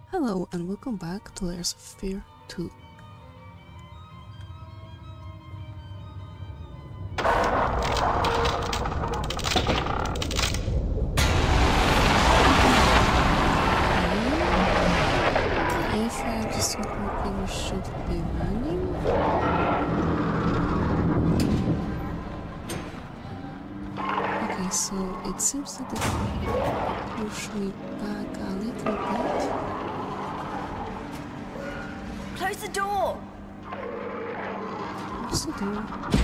Hello and welcome back to Layers of Fear 2. If I just not working, we should be running. Okay, so it seems that it pushed me back a little bit. Close the door! What's the door?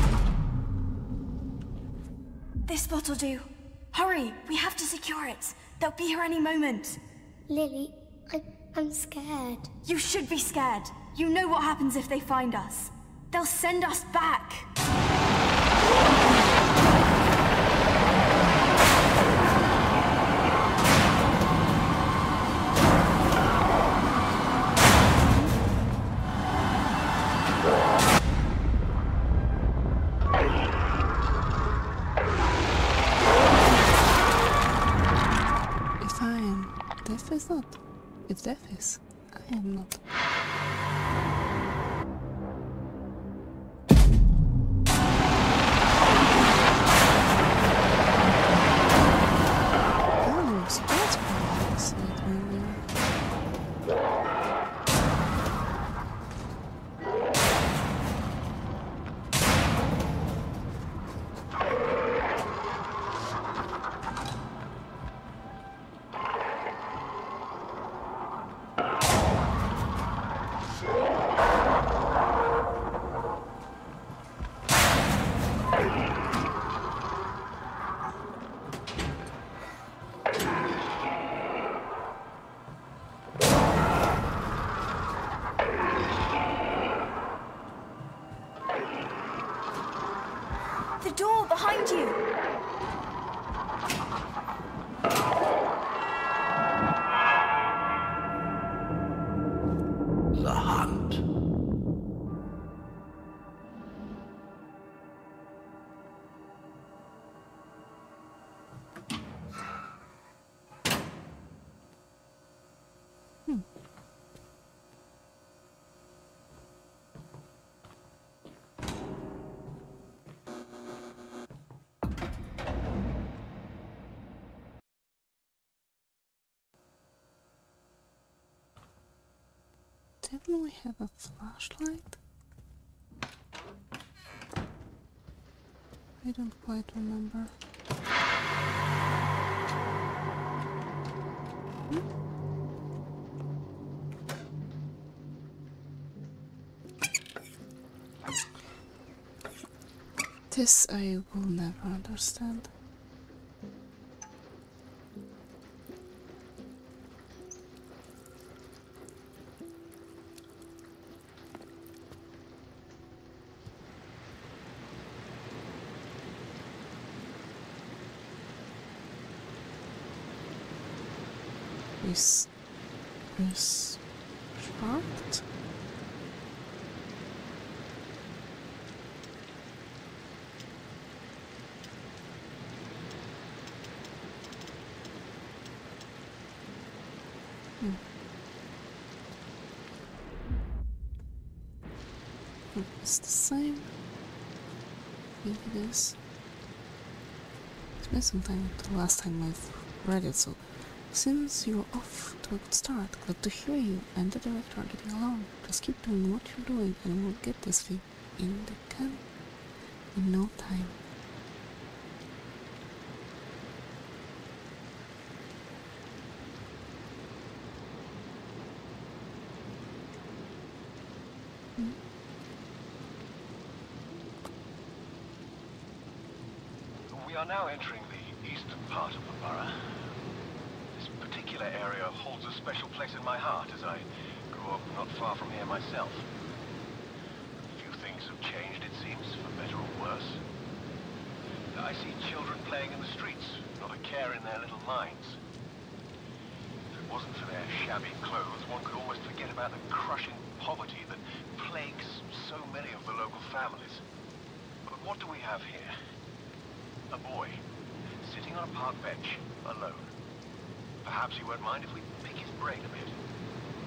This spot will do. Hurry, we have to secure it. They'll be here any moment. Lily, I'm scared. You should be scared. You know what happens if they find us. They'll send us back. Is not. It's death is. I am not. Oh, so that's what I was earlier. The door behind you! The hunt. Didn't we have a flashlight? I don't quite remember. This I will never understand. Is marked? It's the same. Maybe it is. It's been some time the last time I've read it, so since you're off to a good start, glad to hear you and the director are getting along. Just keep doing what you're doing and we'll get this thing in the can in no time. We are now entering the eastern part of the borough. This particular area holds a special place in my heart as I grew up not far from here myself. A few things have changed, it seems, for better or worse. I see children playing in the streets, not a care in their little minds. If it wasn't for their shabby clothes, one could almost forget about the crushing poverty that plagues so many of the local families. But what do we have here? A boy, sitting on a park bench, alone. Perhaps he won't mind if we pick his brain a bit.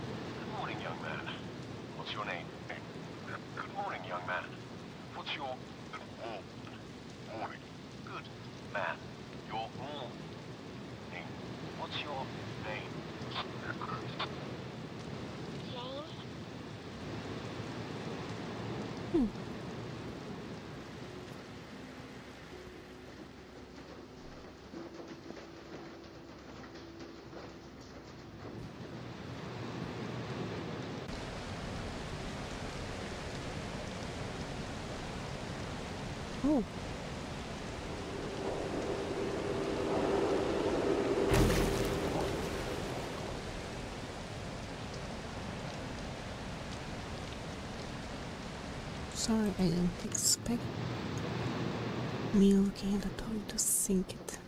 morning, young man. What's your name? Good morning, young man. What's your... Morning. Good man. Your name. What's your name? Jane? Oh. Sorry, I didn't expect me looking at the toy to sink it.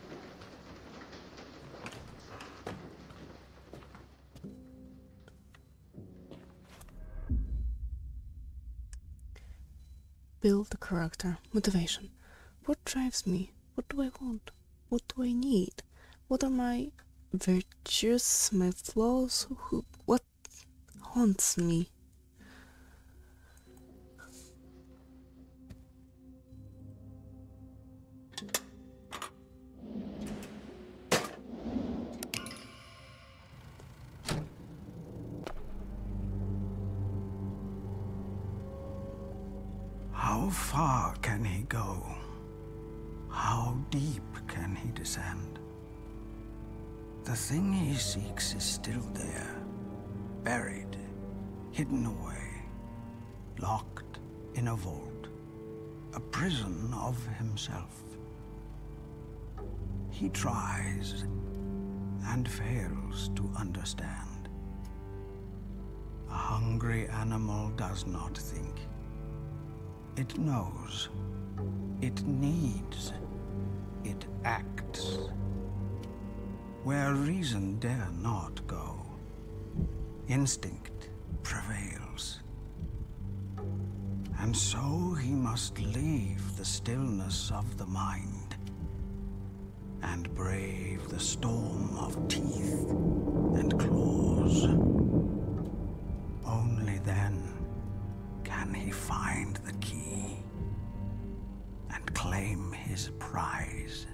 Build the character. Motivation. What drives me? What do I want? What do I need? What are my virtues, my flaws? What haunts me? How far can he go? How deep can he descend? The thing he seeks is still there, buried, hidden away, locked in a vault, a prison of himself. He tries and fails to understand. A hungry animal does not think. It knows. It needs. It acts. Where reason dare not go, instinct prevails. And so he must leave the stillness of the mind and brave the storm of teeth and claws. Only then can he find the key and claim his prize.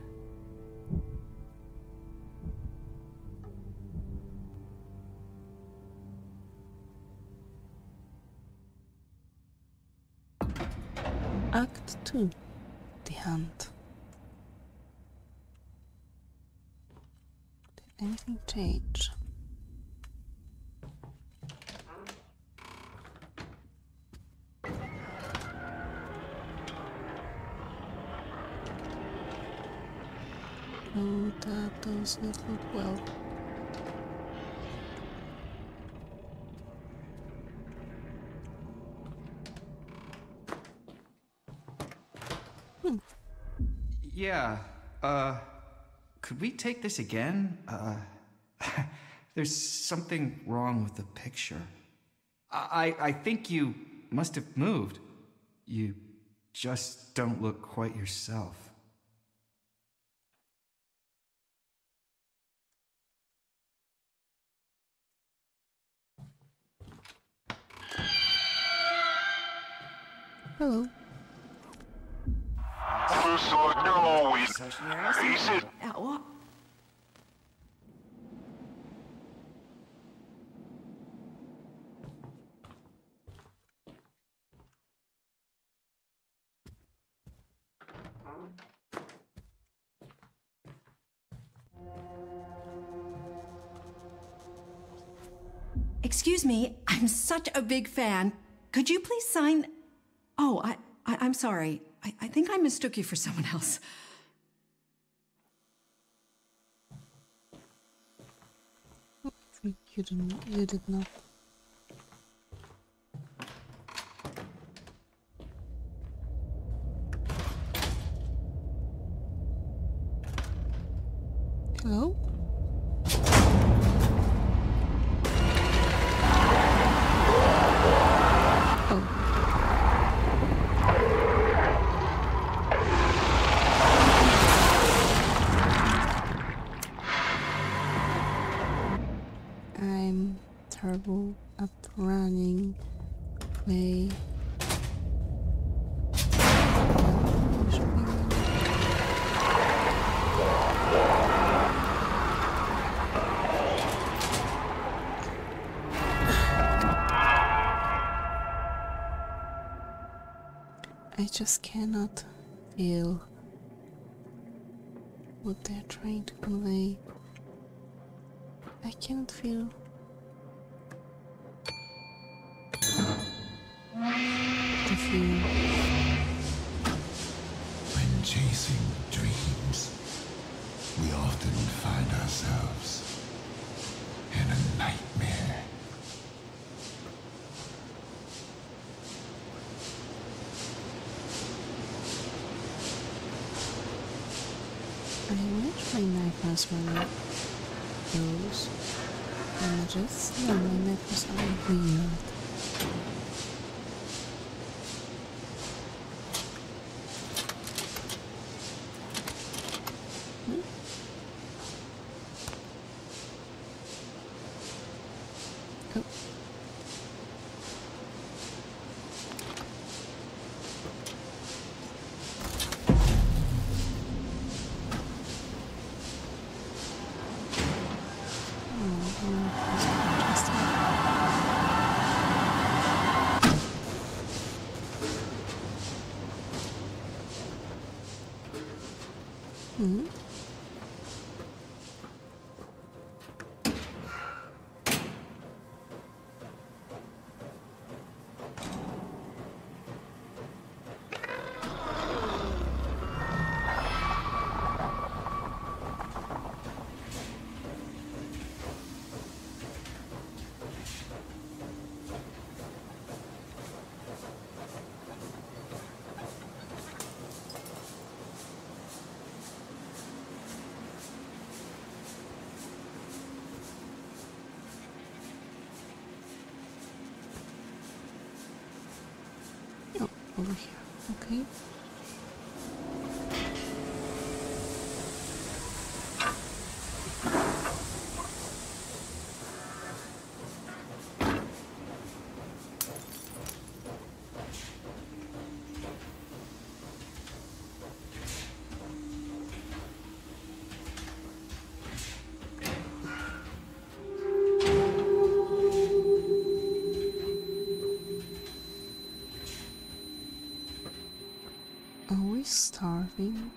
Act 2. The Hunt. Did anything change? Oh, that does not look well. Yeah, could we take this again? There's something wrong with the picture. I think you must have moved. You just don't look quite yourself. Hello. What? Excuse me, I'm such a big fan. Could you please sign... Oh, I'm sorry. I think I mistook you for someone else. You did not. Hello? terrible at running away. I just cannot feel what they're trying to convey. I cannot feel the fear. When chasing dreams, we often find ourselves in a nightmare. I wish my nightmares were those images. No, my nightmares are weird. Oh. Oh, over here, okay. Are we starving?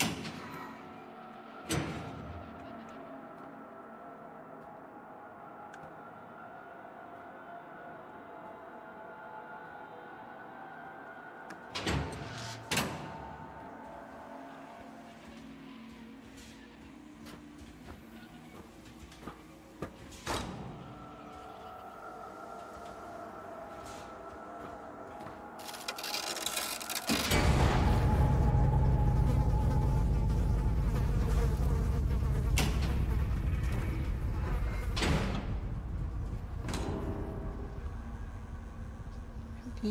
Okay.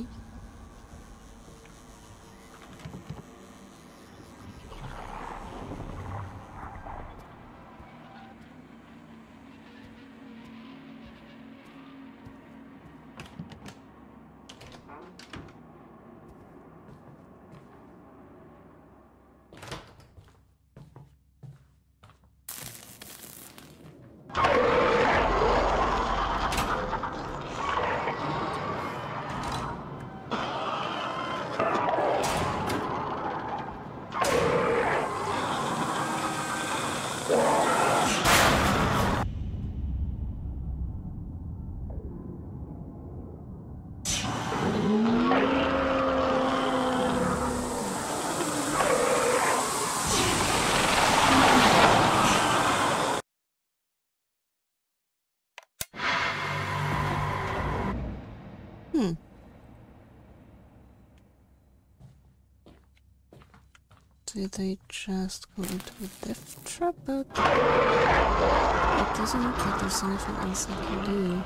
Did they just go into a death trap? But it doesn't look like there's anything else I can do.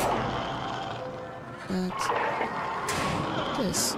But this.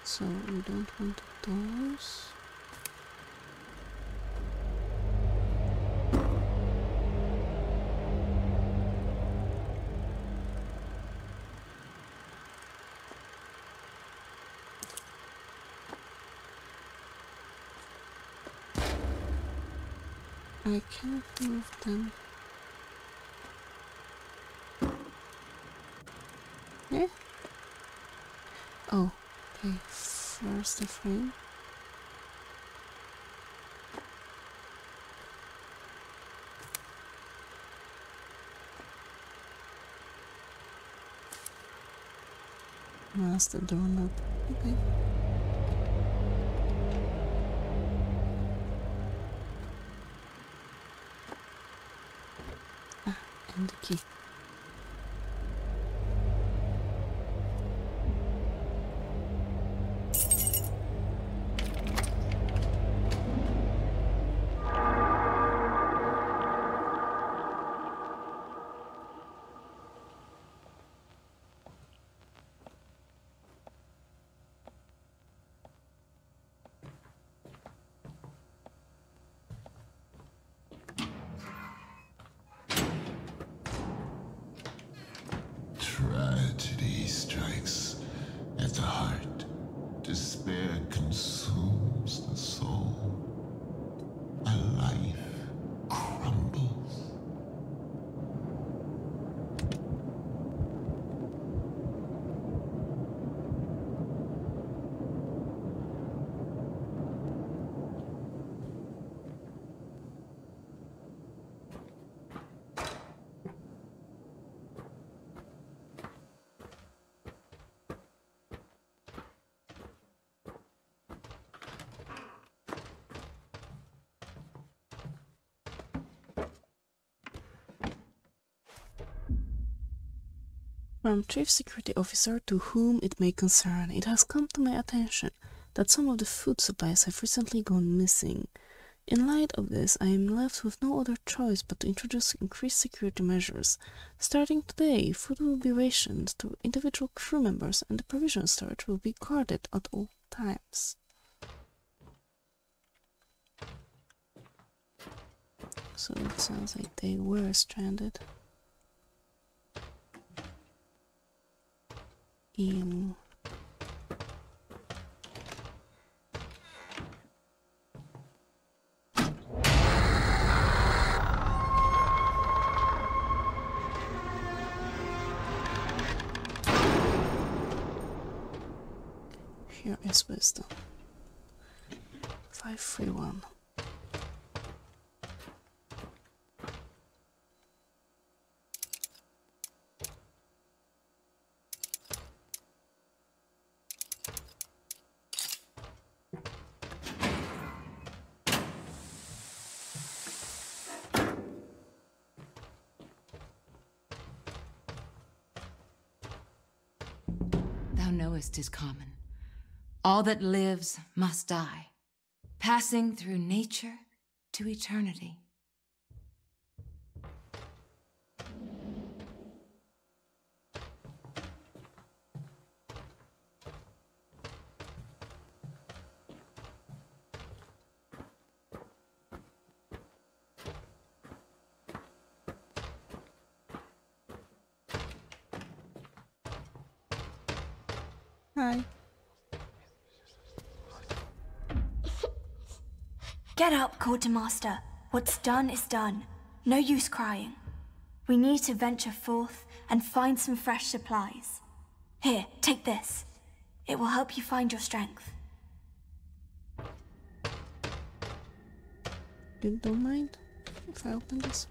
So we don't want those. I can't move them. Yeah? Oh, okay. First the frame. That's the doorknob. Okay. And the key. Tragedy strikes at the heart. Despair consumes the soul. A life crumbles. From Chief Security Officer to whom it may concern, it has come to my attention that some of the food supplies have recently gone missing. In light of this, I am left with no other choice but to introduce increased security measures. Starting today, food will be rationed to individual crew members and the provision storage will be guarded at all times. So it sounds like they were stranded. Here is wisdom. 531. Thou knowest 'tis common. All that lives must die, passing through nature to eternity. Hi. Get up, Quartermaster. What's done is done. No use crying. We need to venture forth and find some fresh supplies. Here, take this. It will help you find your strength. You don't mind if I open this?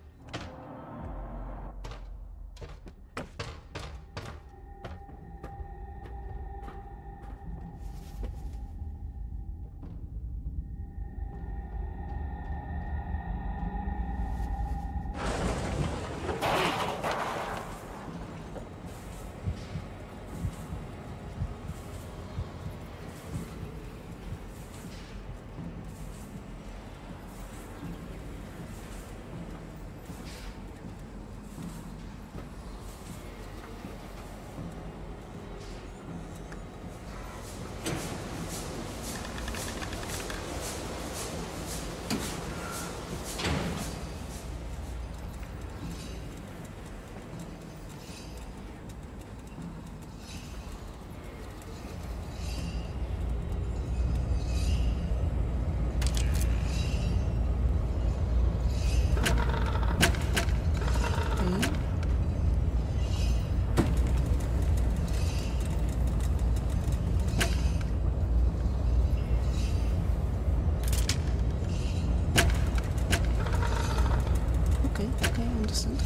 understand.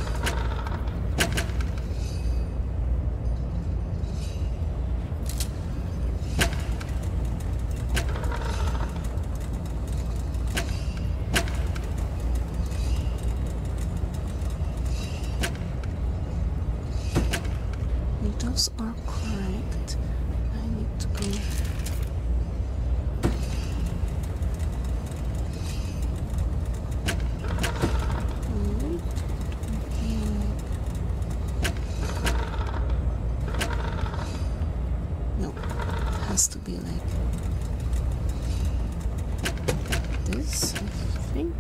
Those are correct. I need to go. No, it has to be like this, I think.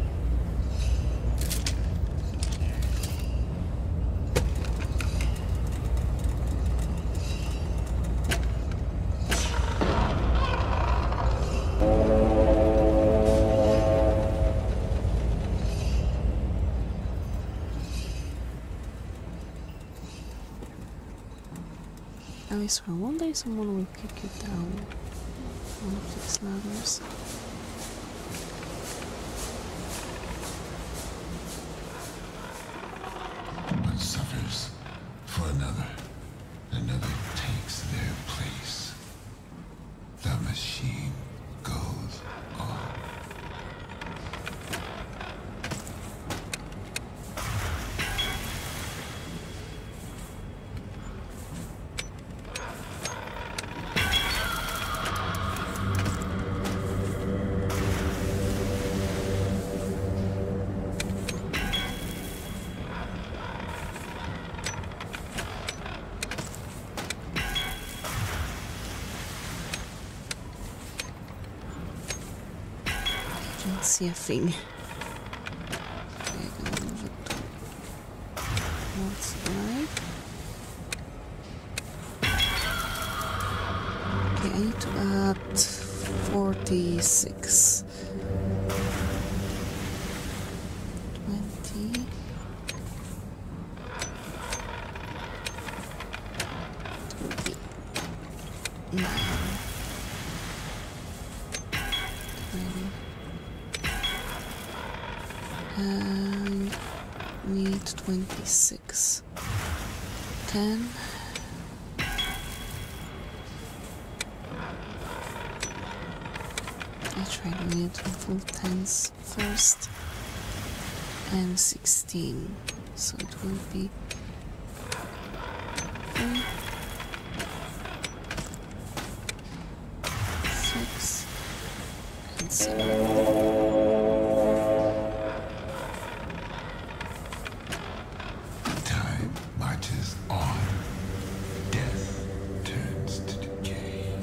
I swear, one day someone will kick you down one of these ladders. One suffers for another. Another takes their place. The machine goes on. Can't see a thing. Okay, I'm gonna move it to one side. Okay, I need to add 46. 20. 29. 20. And need 26. 10. I tried doing it in full tens first. And 16. So it will be 3, 6, and 7. Time marches on. Death turns to decay.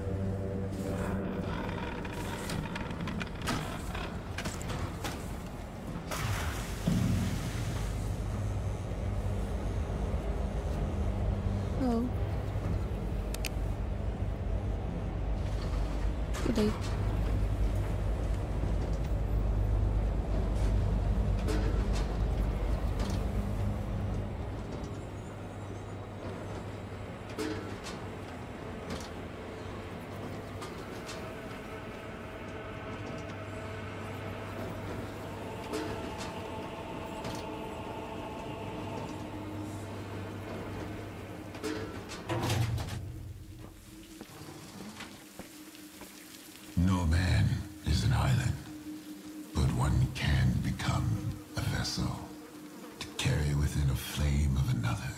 Oh. Good day. No man is an island, but one can become a vessel to carry within a flame of another.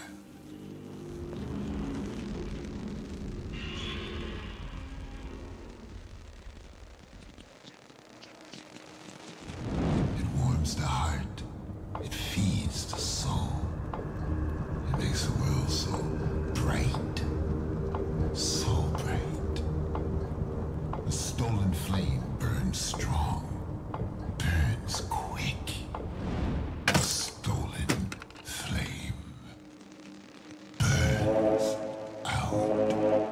It warms the heart, it feeds the soul, it makes the world so bright, so bright. The stolen flame burns strong, burns quick. The stolen flame burns out.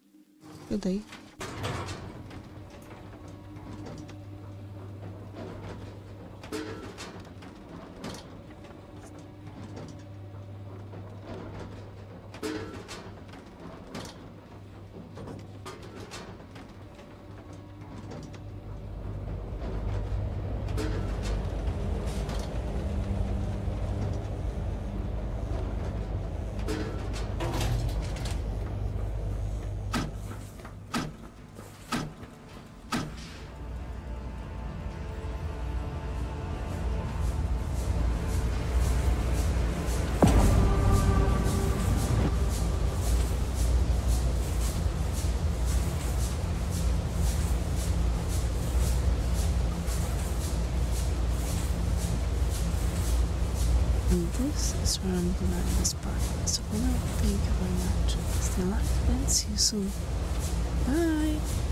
Good day. And this is where I'm gonna end this part. So for now, thank you very much. Stay alive and see you soon. Bye!